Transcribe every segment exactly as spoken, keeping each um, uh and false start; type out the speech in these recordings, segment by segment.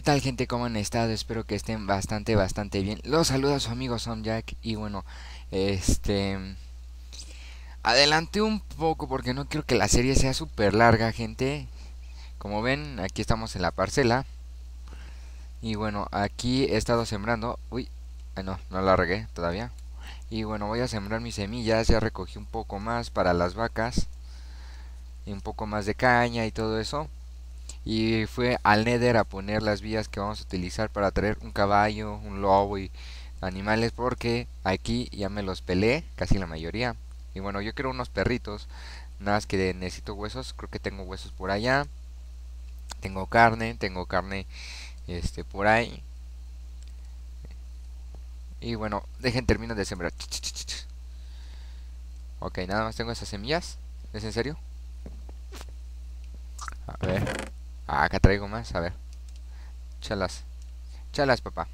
tal, gente? ¿Cómo han estado? Espero que estén bastante, bastante bien. Los saluda su amigo Som Jack. Y bueno, este... adelanté un poco porque no quiero que la serie sea súper larga, gente. Como ven, aquí estamos en la parcela. Y bueno, aquí he estado sembrando... Uy, ay no, no la regué todavía. Y bueno, voy a sembrar mis semillas. Ya recogí un poco más para las vacas. Y un poco más de caña y todo eso. Y fue al Nether a poner las vías que vamos a utilizar para traer un caballo, un lobo y animales, porque aquí ya me los pelé, casi la mayoría. Y bueno, yo quiero unos perritos, nada más que necesito huesos, creo que tengo huesos por allá. Tengo carne, tengo carne este por ahí. Y bueno, dejen termino de sembrar. Ok, nada más tengo esas semillas. ¿Es en serio? A ver. Ah, acá traigo más, a ver. Chalas. Chalas, papá.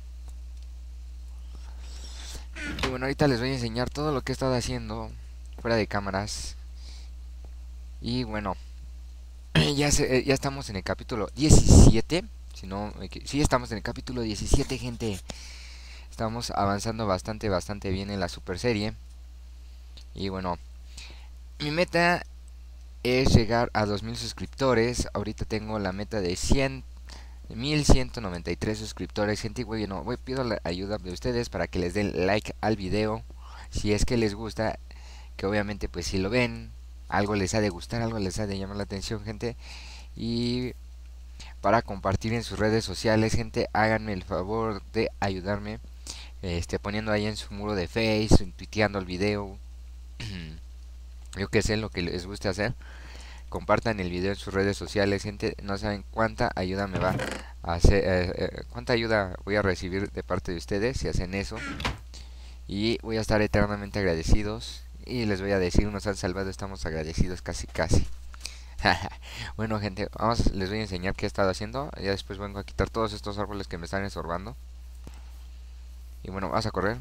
Y bueno, ahorita les voy a enseñar todo lo que he estado haciendo fuera de cámaras. Y bueno, ya, se, ya estamos en el capítulo diecisiete. Si no, sí, estamos en el capítulo diecisiete, gente. Estamos avanzando bastante, bastante bien en la super serie. Y bueno, mi meta es llegar a dos mil suscriptores. Ahorita tengo la meta de cien mil ciento noventa y tres suscriptores, gente. Bueno, voy, pido la ayuda de ustedes para que les den like al video. Si es que les gusta, que obviamente pues si lo ven, algo les ha de gustar, algo les ha de llamar la atención, gente. Y para compartir en sus redes sociales, gente, háganme el favor de ayudarme, este, poniendo ahí en su muro de Facebook, tuiteando el video. Yo que sé lo que les guste hacer. Compartan el video en sus redes sociales, gente. No saben cuánta ayuda me va a hacer, eh, eh, cuánta ayuda voy a recibir de parte de ustedes si hacen eso. Y voy a estar eternamente agradecidos. Y les voy a decir, nos han salvado, estamos agradecidos casi casi. Bueno, gente, vamos, les voy a enseñar qué he estado haciendo. Ya después vengo a quitar todos estos árboles que me están estorbando. Y bueno, vas a correr.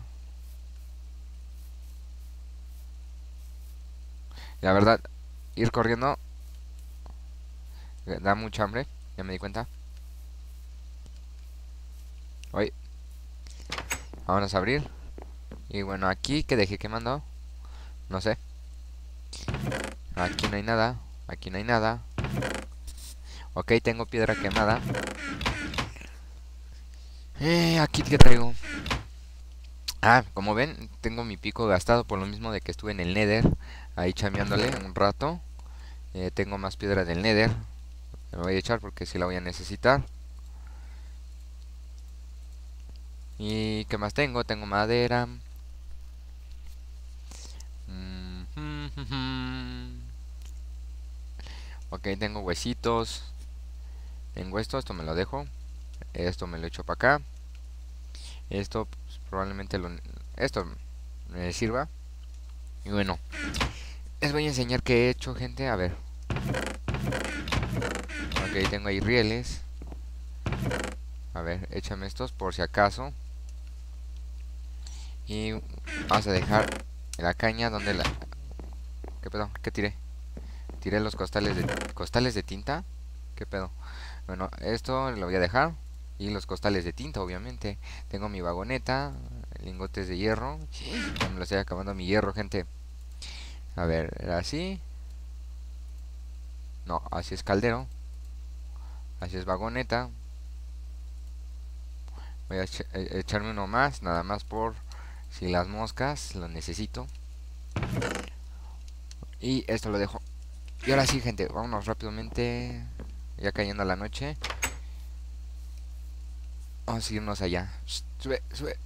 La verdad, ir corriendo da mucha hambre, ya me di cuenta. Hoy, vamos a abrir. Y bueno, aquí que dejé quemando, no sé. Aquí no hay nada, aquí no hay nada. Ok, tengo piedra quemada. Eh, aquí que traigo. Ah, como ven, tengo mi pico gastado por lo mismo de que estuve en el Nether, ahí chameándole un rato. Eh, tengo más piedra del Nether. Me voy a echar porque si la voy a necesitar. ¿Y qué más tengo? Tengo madera. Mm -hmm. Ok, tengo huesitos. Tengo esto, esto me lo dejo. Esto me lo echo para acá. Esto pues, probablemente lo, esto me sirva. Y bueno, les voy a enseñar qué he hecho, gente. A ver. Ok, tengo ahí rieles. A ver, échame estos por si acaso. Y vamos a dejar la caña donde la... ¿Qué pedo? ¿Qué tiré? Tiré los costales de... ¿Costales de tinta? ¿Qué pedo? Bueno, esto lo voy a dejar. Y los costales de tinta, obviamente. Tengo mi vagoneta, lingotes de hierro. Ya me lo estoy acabando mi hierro, gente. A ver, ¿era así? No, así es caldero. Así es vagoneta. Voy a echarme uno más, nada más por si las moscas lo necesito. Y esto lo dejo. Y ahora sí, gente, vámonos rápidamente. Ya cayendo la noche. Vamos a irnos allá. Sube, sube.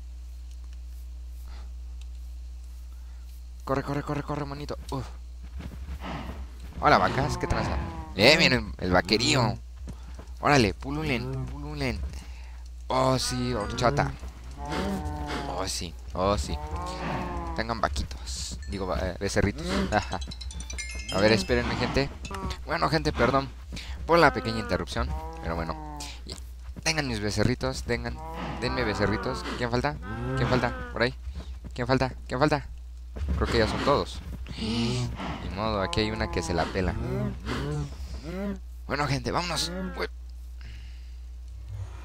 Corre, corre, corre, corre, monito. Uf. Hola, vacas, ¿qué traza? Eh, miren, el vaquerío. Órale, pululen, pululen. Oh, sí, horchata. Oh, sí, oh, sí. Tengan vaquitos. Digo, eh, becerritos. A ver, espérenme, gente. Bueno, gente, perdón por la pequeña interrupción. Pero bueno. Tengan mis becerritos, tengan. Denme becerritos. ¿Quién falta? ¿Quién falta? Por ahí. ¿Quién falta? ¿Quién falta? Creo que ya son todos. Ni modo, aquí hay una que se la pela. Bueno, gente, vámonos. Uy.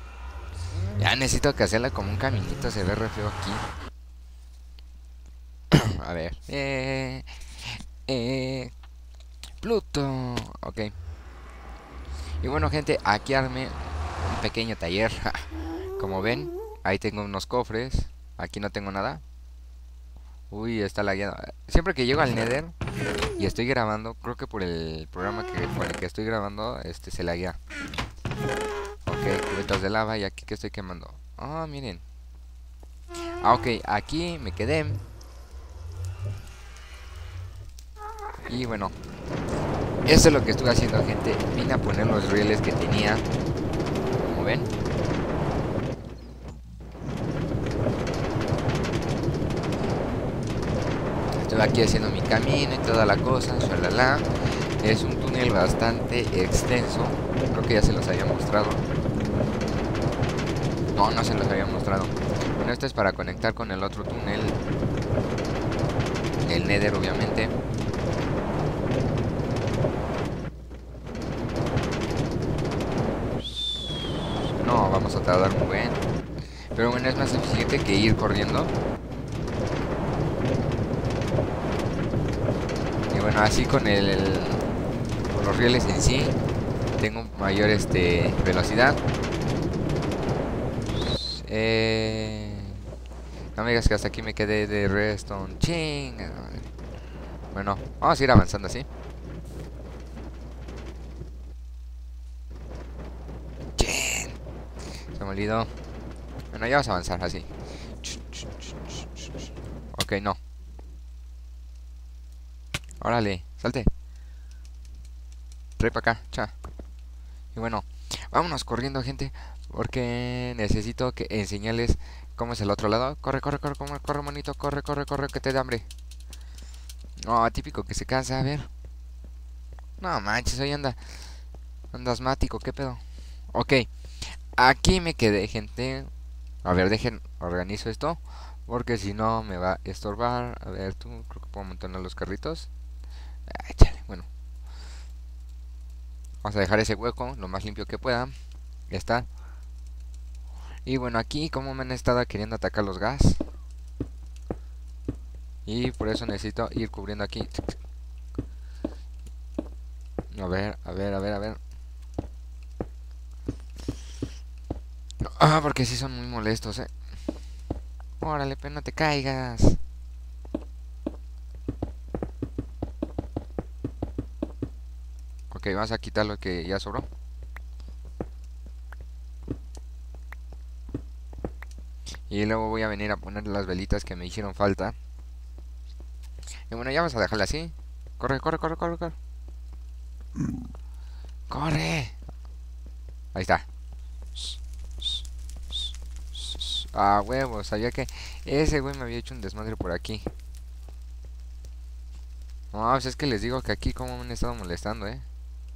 Ya necesito que hacerla como un caminito, se ve re feo aquí. A ver. Eh, eh, Pluto. Ok. Y bueno, gente, aquí armé un pequeño taller. Como ven, ahí tengo unos cofres. Aquí no tengo nada. Uy, está lagueado. Siempre que llego al Nether y estoy grabando, creo que por el programa que por el que estoy grabando, este se laguea. Ok, cubetas de lava y aquí que estoy quemando. Ah, oh, miren. Ah, ok, aquí me quedé. Y bueno, eso es lo que estuve haciendo, gente. Vine a poner los rieles que tenía. Como ven. Estuve aquí haciendo mi camino y toda la cosa. Shalala. Es un túnel bastante extenso. Creo que ya se los había mostrado. No, no se los había mostrado. Bueno, esto es para conectar con el otro túnel. El Nether, obviamente. No, vamos a tardar muy bien. Pero bueno, es más eficiente que ir corriendo. Y bueno, así con el, el con los rieles en sí tengo mayor este velocidad. Eh, no me digas que hasta aquí me quedé de redstone. Ching. Bueno, vamos a ir avanzando así. Ching. Se me olvidó. Bueno, ya vamos a avanzar así. Ok, no. Órale, salte. Trae para acá, cha. Y bueno, vámonos corriendo, gente. Porque necesito que enseñarles cómo es el otro lado. Corre, corre, corre, corre, corre, monito. Corre, corre, corre, que te da hambre. No, típico que se cansa, a ver. No manches, hoy anda. Anda asmático, ¿qué pedo? Ok, aquí me quedé, gente. A ver, dejen, organizo esto. Porque si no me va a estorbar. A ver, tú, creo que puedo montar los carritos. Ah, échale, bueno. Vamos a dejar ese hueco lo más limpio que pueda. Ya está. Y bueno, aquí como me han estado queriendo atacar los gas. Y por eso necesito ir cubriendo aquí. A ver, a ver, a ver, a ver. Ah, porque sí son muy molestos, eh. Órale, pero no te caigas. Ok, vamos a quitar lo que ya sobró. Y luego voy a venir a poner las velitas que me hicieron falta. Y bueno, ya vamos a dejarla así. Corre, corre, corre, corre, corre. ¡Corre! Ahí está. Ah, huevo, sabía que ese güey me había hecho un desmadre por aquí. No, pues es que les digo que aquí como me han estado molestando, eh.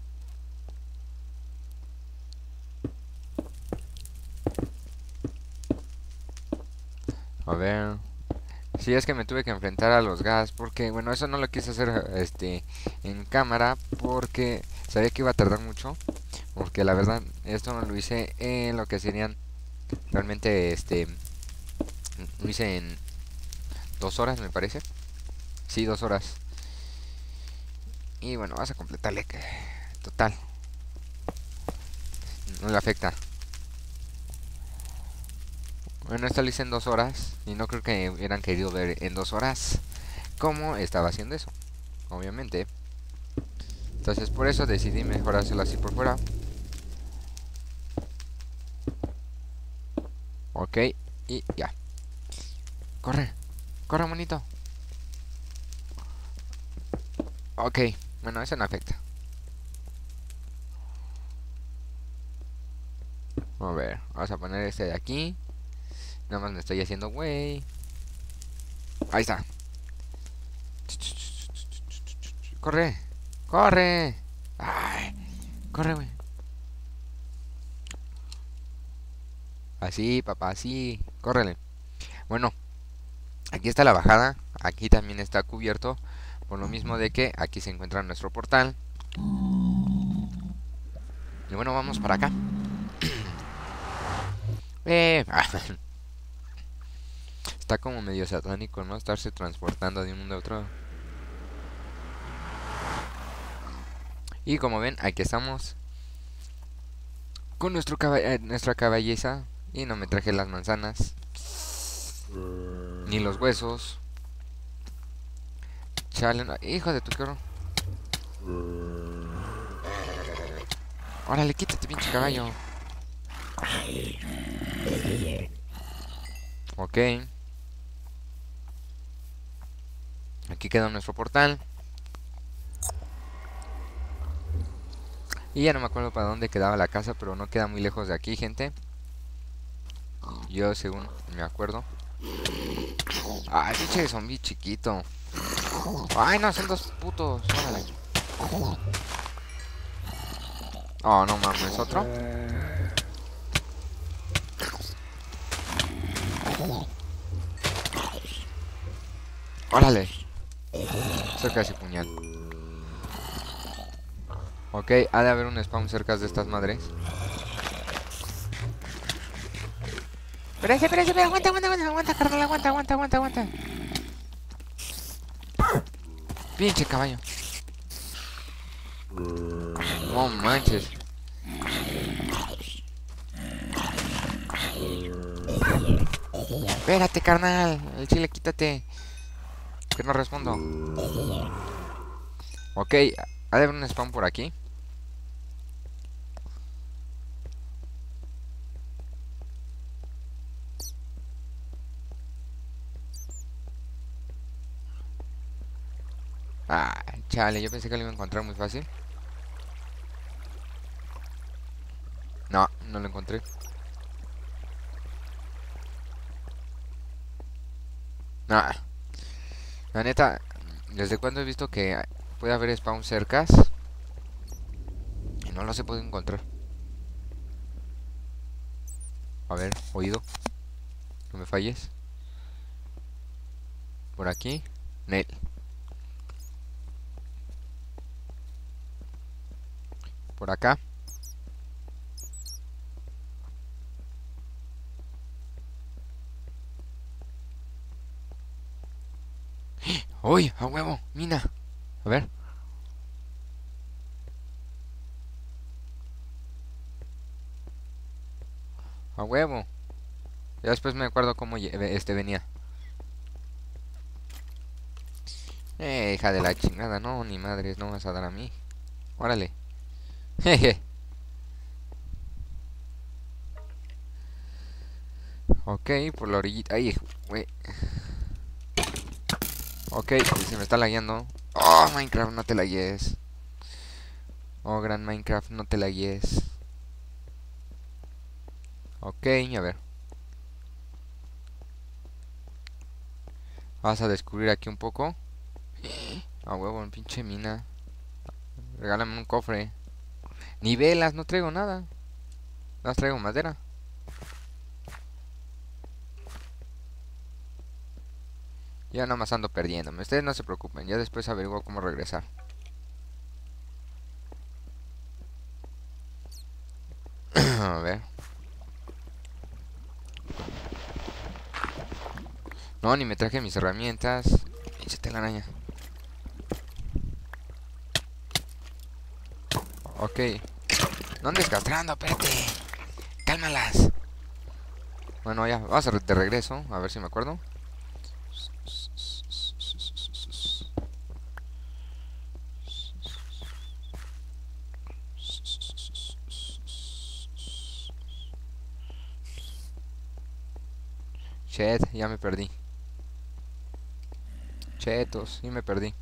A ver. Sí, es que me tuve que enfrentar a los gas porque, bueno, eso no lo quise hacer este en cámara porque sabía que iba a tardar mucho. Porque la verdad, esto no lo hice en lo que serían realmente, este, lo hice en dos horas, me parece. Sí, dos horas. Y bueno, vas a completarle que, total, no le afecta. Bueno, esto lo hice en dos horas y no creo que hubieran querido ver en dos horas cómo estaba haciendo eso, obviamente. Entonces por eso decidí mejor hacerlo así por fuera. Ok, y ya. Corre, corre, monito. Ok, bueno, eso no afecta. A ver, vamos a poner este de aquí. Nada más me estoy haciendo güey. Ahí está. Corre, corre. Ay, corre, güey. Así, papá, así. Córrele. Bueno, aquí está la bajada. Aquí también está cubierto. Por lo mismo de que aquí se encuentra nuestro portal. Y bueno, vamos para acá. Eh, está como medio satánico, ¿no? Estarse transportando de un mundo a otro. Y como ven, aquí estamos con nuestro caba- eh, nuestra caballeza. Y no me traje las manzanas, ni los huesos. Chale, no- hijo de tu qué horror. Órale, quítate, pinche caballo. Ok, aquí queda nuestro portal. Y ya no me acuerdo para dónde quedaba la casa, pero no queda muy lejos de aquí, gente. Yo, según me acuerdo. Ay, pinche zombie chiquito. Ay, no, son dos putos. Órale. Oh, no mames, ¿otro? Órale. Cerca ese puñal. Ok, ha de haber un spawn cerca de estas madres. Espérate, espérate, espérate, aguanta, aguanta, aguanta, aguanta, carnal, aguanta, aguanta, aguanta, aguanta. Pinche caballo. No manches. Espérate, carnal. El chile, quítate. Que no respondo. Ok, ha de haber un spawn por aquí. Ah, chale, yo pensé que lo iba a encontrar muy fácil. No, no lo encontré. Nah, la neta, ¿desde cuándo he visto que puede haber spawn cercas? Y no los he podido encontrar. A ver, oído, no me falles. Por aquí, Nel. Por acá. ¡Uy! ¡A huevo! ¡Mina! A ver. ¡A huevo! Ya después me acuerdo cómo este venía. Eh, hija de la chingada. No, ni madres, no vas a dar a mí. Órale. Jeje. Ok, por la orillita. Ay, güey. Ok, se me está lagueando. Oh, Minecraft, no te lagues. Oh, gran Minecraft, no te lagues. Ok, a ver. Vas a descubrir aquí un poco. A huevo, en pinche mina. Regálame un cofre. Ni velas, no traigo nada. No traigo madera. Ya nada más ando perdiéndome. Ustedes no se preocupen, ya después averiguo cómo regresar. A ver. No, ni me traje mis herramientas. Pinche telaraña. Ok. No andes castrando, espérate. Cálmalas. Bueno, ya, vamos a re- de regreso. A ver si me acuerdo. Chet, ya me perdí. Chetos, sí me perdí.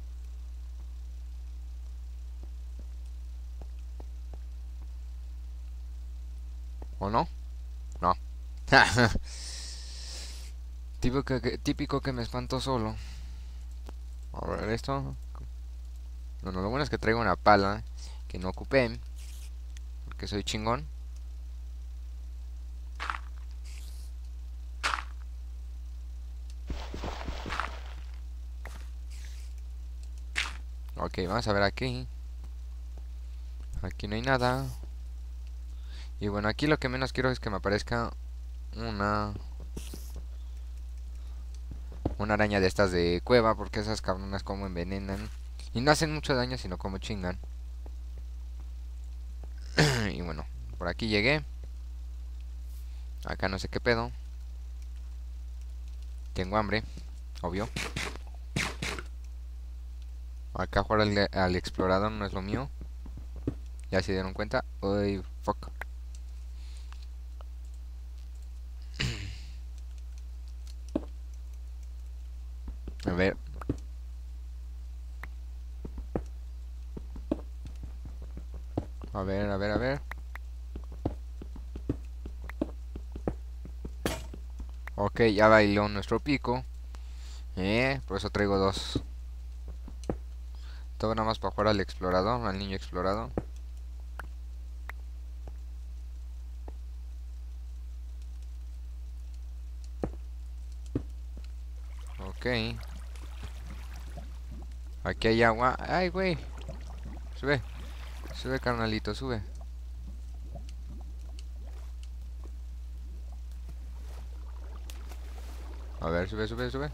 ¿O no? No. Típico que, típico que me espanto solo. A ver, esto. Bueno, lo bueno es que traigo una pala que no ocupé. Porque soy chingón. Ok, vamos a ver aquí. Aquí no hay nada. Y bueno, aquí lo que menos quiero es que me aparezca una... Una araña de estas de cueva, porque esas cabronas como envenenan. Y no hacen mucho daño, sino como chingan. Y bueno, por aquí llegué. Acá no sé qué pedo. Tengo hambre, obvio. Acá jugar al, al explorador no es lo mío. Ya se dieron cuenta. Uy, fuck. A ver. A ver, a ver, a ver. Ok, ya bailó nuestro pico. Eh, por eso traigo dos. Todo nada más para jugar al explorador, al niño explorador. Ok. Aquí hay agua. Ay, güey. Sube. Sube, carnalito, sube. A ver, sube, sube, sube.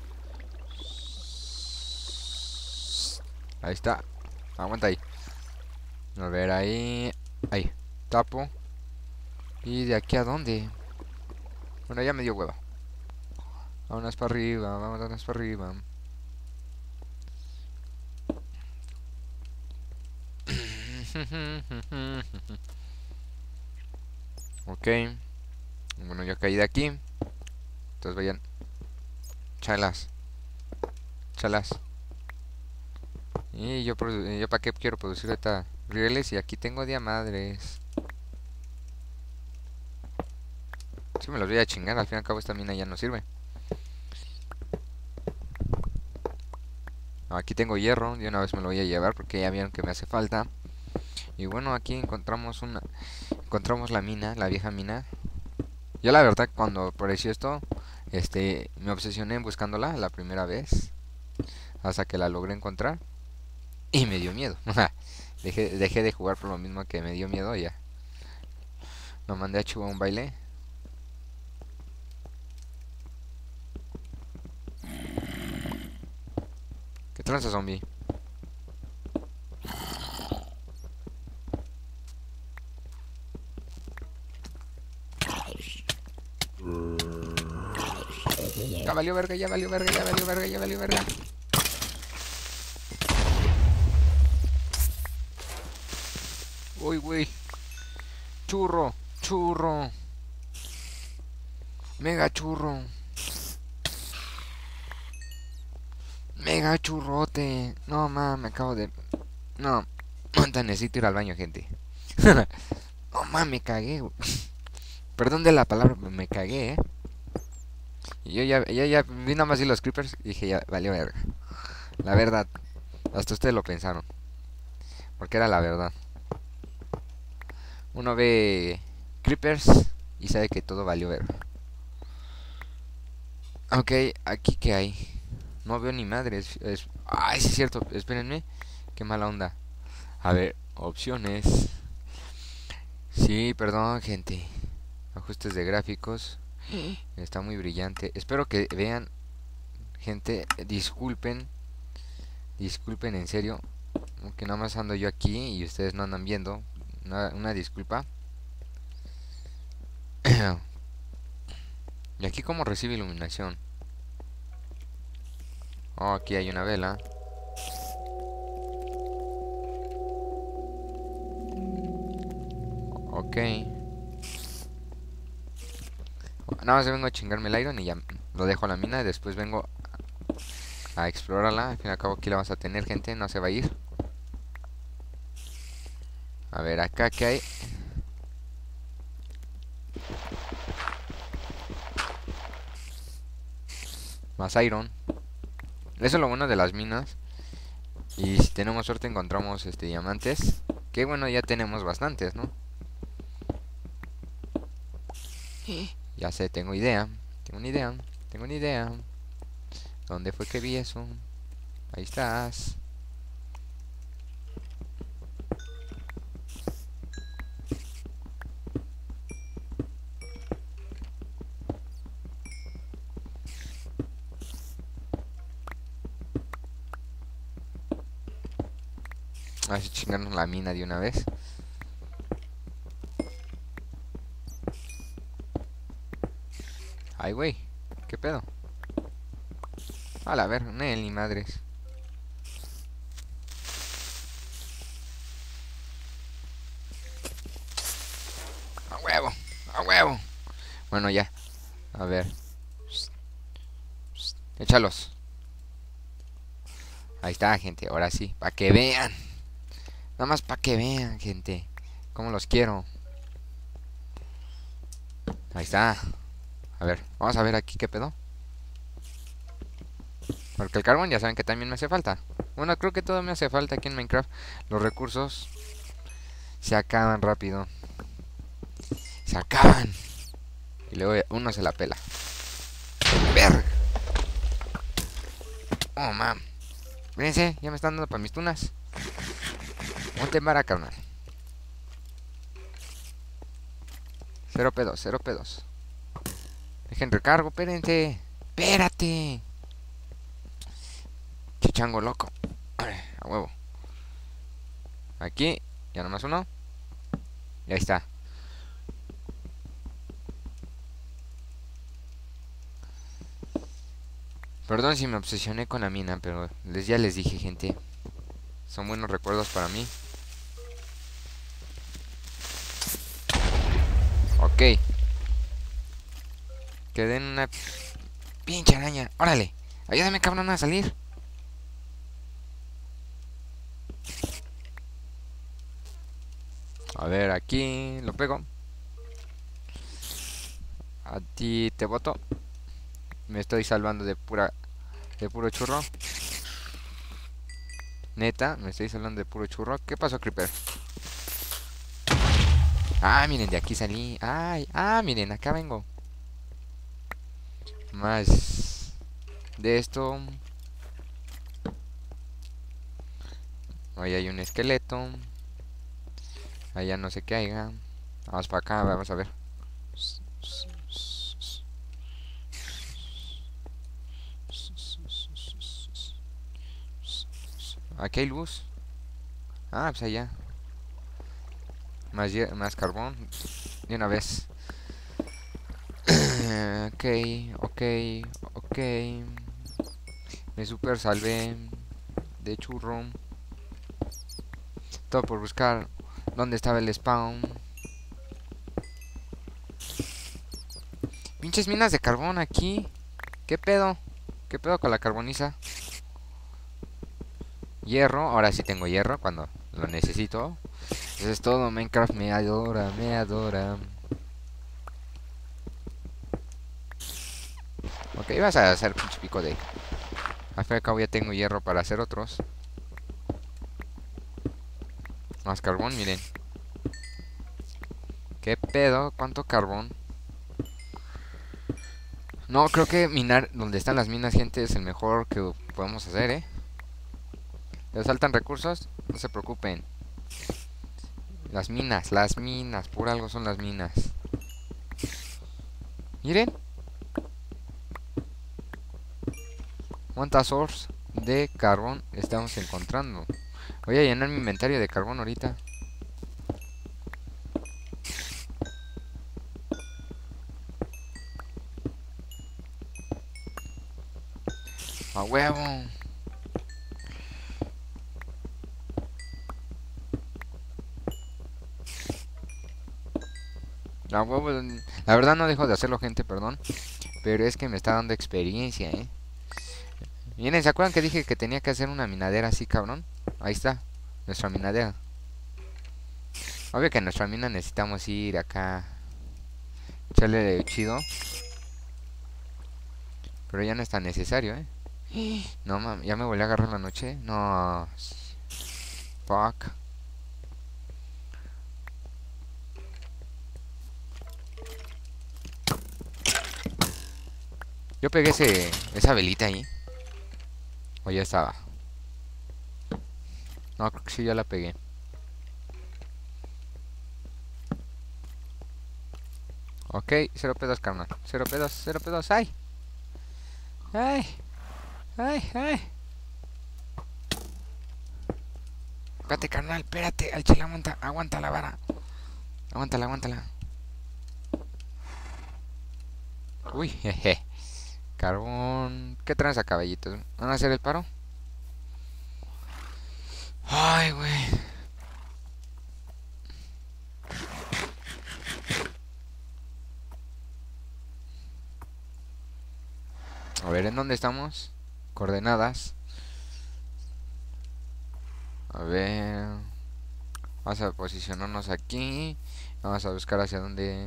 Ahí está. Aguanta ahí. A ver, ahí. Ahí. Tapo. ¿Y de aquí a dónde? Bueno, ya me dio hueva. Vámonos para arriba, vámonos para arriba. Ok. Bueno, ya caí de aquí. Entonces vayan. Chalas. Chalas. Y yo, yo para qué quiero producir ahorita rieles y aquí tengo diamadres. Si me los voy a chingar, al fin y al cabo esta mina ya no sirve. Aquí tengo hierro, de una vez me lo voy a llevar porque ya vieron que me hace falta. Y bueno, aquí encontramos una encontramos la mina, la vieja mina. Yo la verdad cuando apareció esto, este, me obsesioné buscándola la primera vez hasta que la logré encontrar y me dio miedo. dejé, dejé de jugar por lo mismo que me dio miedo ya. Lo mandé a Chuba un baile. ¿Qué tranza, zombie? Ya valió verga, ya valió verga, ya valió verga, ya valió verga. Uy, güey. Churro, churro. Mega churro. Mega churrote. No, mames, me acabo de... No, necesito ir al baño, gente. No, mames, me cagué, güey. Perdón de la palabra, me cagué, eh. Y yo ya, ya, ya vi nada más y los creepers y dije, ya, valió verga. La verdad, hasta ustedes lo pensaron. Porque era la verdad. Uno ve creepers y sabe que todo valió verga. Ok, aquí que hay. No veo ni madre. Es, es... Ay, sí es cierto. Espérenme. Qué mala onda. A ver, opciones. Sí, perdón, gente. Ajustes de gráficos. Está muy brillante. Espero que vean, gente. Disculpen. Disculpen en serio. Que nada más ando yo aquí y ustedes no andan viendo. Una, una disculpa. Y aquí como recibe iluminación. Oh, aquí hay una vela. Ok. Nada más vengo a chingarme el iron y ya lo dejo a la mina. Y después vengo a explorarla. Al fin y al cabo aquí la vas a tener, gente. No se va a ir. A ver, acá que hay. Más iron. Eso es lo bueno de las minas. Y si tenemos suerte encontramos este diamantes. Que bueno, ya tenemos bastantes, ¿no? Ya sé, tengo idea. Tengo una idea. Tengo una idea. ¿Dónde fue que vi eso? Ahí estás. Vamos a chingarnos la mina de una vez. Ay, güey. ¿Qué pedo? A la ver, Nel, ni madres. A huevo, a huevo. Bueno, ya. A ver. Échalos. Ahí está, gente. Ahora sí. Para que vean. Nada más para que vean, gente. Cómo los quiero. Ahí está. A ver, vamos a ver aquí qué pedo. Porque el carbón ya saben que también me hace falta. Bueno, creo que todo me hace falta aquí en Minecraft. Los recursos se acaban rápido. Se acaban. Y luego uno se la pela. Ver. Oh, man. Fíjense, ya me están dando para mis tunas. Ponte en vara, carnal. Cero pedos, cero pedos. Dejen recargo, espérense. Espérate. Qué chango loco. A huevo. Aquí, ya nomás uno. Y ahí está. Perdón si me obsesioné con la mina, pero les, ya les dije, gente. Son buenos recuerdos para mí. Ok. Quedé en una pinche araña. Órale. Ayúdame, cabrón, a salir. A ver, aquí lo pego. A ti te boto. Me estoy salvando de pura de puro churro. Neta, me estoy salvando de puro churro. ¿Qué pasó, Creeper? Ah, miren, de aquí salí. Ay, ah, miren, acá vengo. Más de esto. Ahí hay un esqueleto. Allá no sé qué haya. Vamos para acá, vamos a ver. Aquí hay luz. Ah, pues allá. Más, más carbón. De una vez. Ok, ok, ok. Me super salvé de churro. Todo por buscar dónde estaba el spawn. Pinches minas de carbón aquí. ¿Qué pedo? ¿Qué pedo con la carboniza? Hierro, ahora sí tengo hierro cuando lo necesito. Eso es todo, Minecraft me adora, me adora. Ok, vas a hacer pinche pico de... Al fin y al cabo ya tengo hierro para hacer otros. Más carbón, miren. ¿Qué pedo? ¿Cuánto carbón? No, creo que minar donde están las minas, gente, es el mejor que podemos hacer, ¿eh? ¿Les faltan recursos? No se preocupen. Las minas, las minas, por algo son las minas. Miren. ¿Cuántas ores de carbón estamos encontrando? Voy a llenar mi inventario de carbón ahorita. A huevo. A huevo. La verdad no dejo de hacerlo, gente, perdón. Pero es que me está dando experiencia, eh. Miren, ¿se acuerdan que dije que tenía que hacer una minadera así, cabrón? Ahí está, nuestra minadera. Obvio que en nuestra mina necesitamos ir acá, echarle chido. Pero ya no es tan necesario, ¿eh? No, mames, ya me volví a agarrar la noche. No. Fuck. Yo pegué ese, esa velita ahí. O ya estaba. No, creo que sí, ya la pegué. Ok, cero pedos, carnal. Cero pedos, cero pedos. ¡Ay! ¡Ay! ¡Ay, ay! Espérate, carnal, espérate. Al chile, aguanta, aguanta la vara. Aguántala, aguántala. Uy, jeje. Carbón. ¿Qué traes a caballitos? ¿Van a hacer el paro? Ay, güey. A ver, ¿en dónde estamos? Coordenadas. A ver. Vamos a posicionarnos aquí. Vamos a buscar hacia dónde.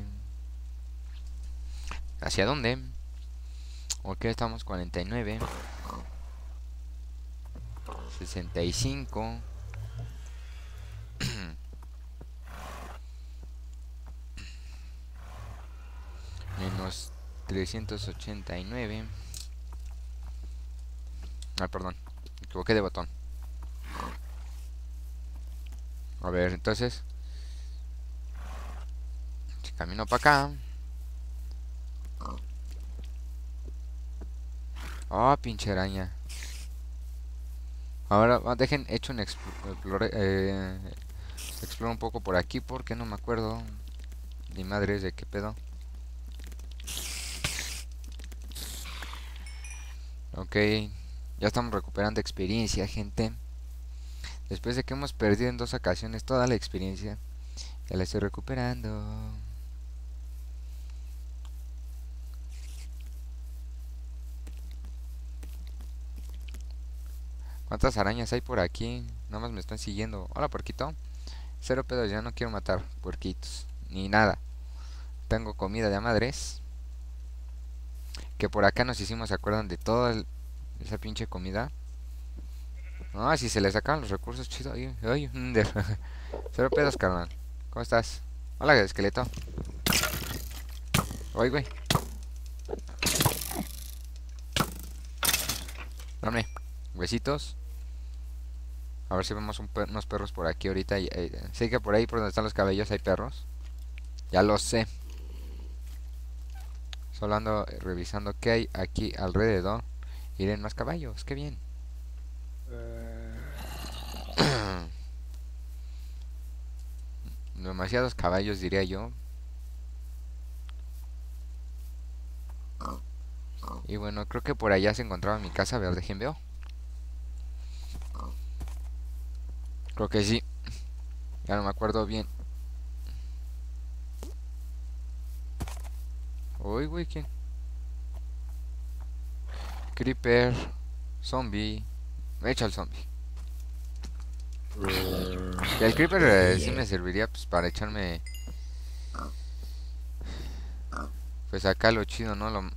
¿Hacia dónde? Ok, estamos cuarenta y nueve. sesenta y cinco. Menos trescientos ochenta y nueve. Ah, perdón. Me equivoqué de botón. A ver, entonces. Si camino para acá. Oh, pinche araña. Ahora ah, dejen hecho un explore, eh, exploro un poco por aquí porque no me acuerdo ni madres de qué pedo. Ok, ya estamos recuperando experiencia, gente. Después de que hemos perdido en dos ocasiones toda la experiencia, ya la estoy recuperando. ¿Cuántas arañas hay por aquí? Nada más me están siguiendo. Hola, puerquito. Cero pedos, ya no quiero matar puerquitos. Ni nada. Tengo comida de madres. Que por acá nos hicimos, ¿se acuerdan de toda el- esa pinche comida? Ah, si se le sacan los recursos, chido. Ay, ay, un de- Cero pedos, carnal. ¿Cómo estás? Hola, esqueleto. Oye, güey. Dame. Huesitos. A ver si vemos un per- unos perros por aquí ahorita. y, eh, sé que por ahí, por donde están los cabellos, hay perros. Ya lo sé. Solo ando eh, revisando qué hay aquí alrededor. Miren más caballos, qué bien. Demasiados caballos, diría yo. Y bueno, creo que por allá se encontraba mi casa. A ver, dejen veo. Creo que sí. Ya no me acuerdo bien. Uy, güey, ¿quién? Creeper. Zombie. Me echa el zombie. Que el creeper eh, sí me serviría pues para echarme. Pues acá lo chido, ¿no? Lo...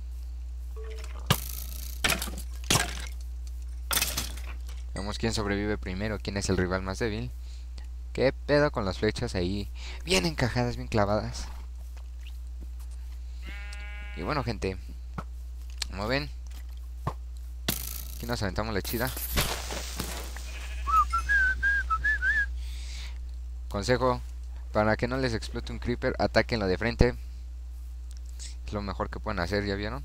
Vemos quién sobrevive primero, quién es el rival más débil. ¿Qué pedo con las flechas ahí? Bien encajadas, bien clavadas. Y bueno, gente. Como ven, aquí nos aventamos la chida. Consejo, para que no les explote un creeper, atáquenlo de frente. Es lo mejor que pueden hacer, ¿ya vieron?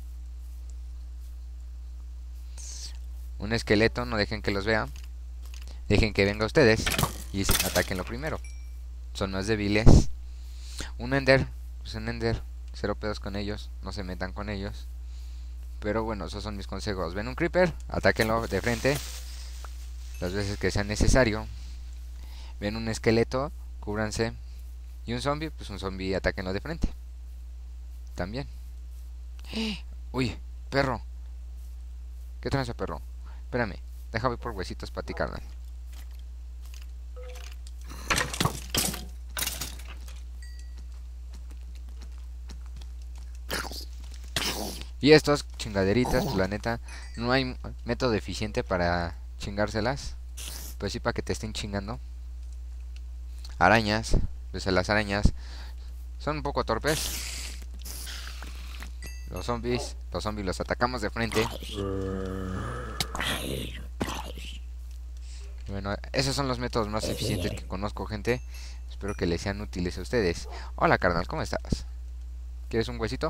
Un esqueleto, no dejen que los vea. Dejen que venga a ustedes y atáquenlo primero. Son más débiles. Un ender, pues un ender. Cero pedos con ellos, no se metan con ellos. Pero bueno, esos son mis consejos. ¿Ven un creeper? Atáquenlo de frente las veces que sea necesario. ¿Ven un esqueleto? Cúbranse. Y un zombie, pues un zombie atáquenlo de frente. También. Uy, perro. ¿Qué tranza, perro? Espérame, deja voy por huesitos para ti, carnal. Y estas chingaderitas, pues la neta, no hay método eficiente para chingárselas. Pues sí, para que te estén chingando. Arañas, pues las arañas son un poco torpes. Los zombies, los zombies los atacamos de frente. Bueno, esos son los métodos más eficientes que conozco, gente. Espero que les sean útiles a ustedes. Hola, carnal, ¿cómo estás? ¿Quieres un huesito?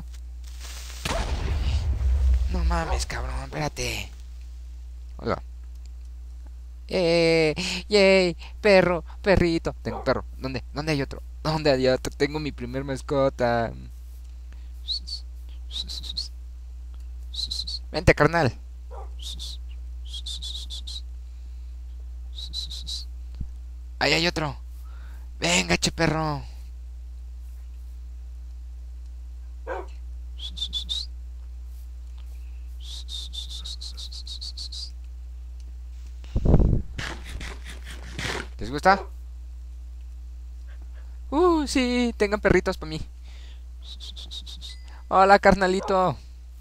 No mames, cabrón, espérate. Hola. ¡Eh! ¡Yay! Perro, perrito. Tengo perro. ¿Dónde? ¿Dónde hay otro? ¿Dónde hay otro? Tengo mi primer mascota. Vente, carnal. Ahí hay otro. Venga, che perro. ¿Les gusta? Uh, sí, tengan perritos para mí. Hola, carnalito.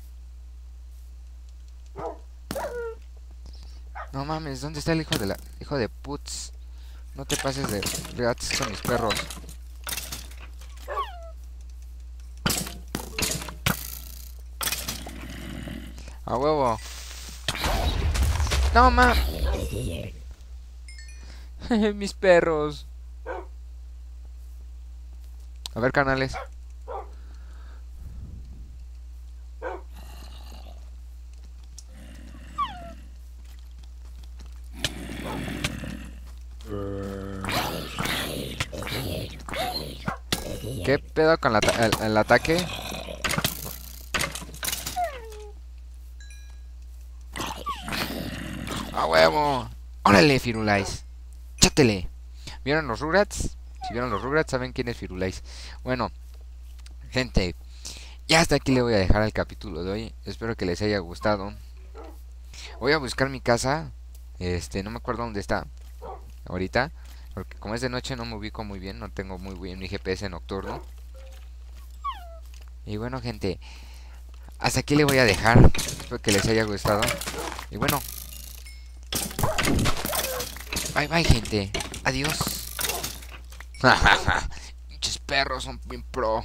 No mames, ¿dónde está el hijo de la... hijo de putz? No te pases de rats con mis perros. A huevo. No mames. Mis perros. A ver, canales. ¿Qué pedo con la el, el ataque? ¡A huevo! ¡Órale, Firulais! ¡Chátele! ¿Vieron los Rugrats? Si vieron los Rugrats saben quién es Firulais. Bueno, gente, ya hasta aquí le voy a dejar el capítulo de hoy. Espero que les haya gustado. Voy a buscar mi casa. Este, no me acuerdo dónde está ahorita, porque como es de noche no me ubico muy bien. No tengo muy bien mi G P S nocturno. Y bueno, gente, hasta aquí le voy a dejar. Espero que les haya gustado. Y bueno, bye bye, gente. Adiós. Pinches perros son bien pro.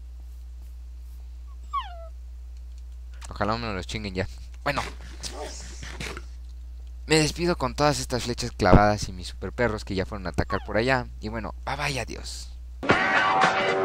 Ojalá me los chinguen ya. Bueno, me despido con todas estas flechas clavadas y mis super perros que ya fueron a atacar por allá. Y bueno, bye bye, adiós.